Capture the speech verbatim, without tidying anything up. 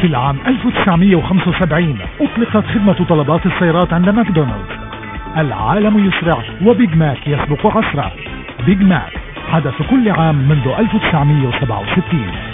في العام ألف وتسعمئة وخمسة وسبعين أطلقت خدمة طلبات السيارات عند ماكدونالدز. العالم يسرع وبيج ماك يسبق عصره. بيج ماك حدث كل عام منذ ألف وتسعمئة وسبعة وستين.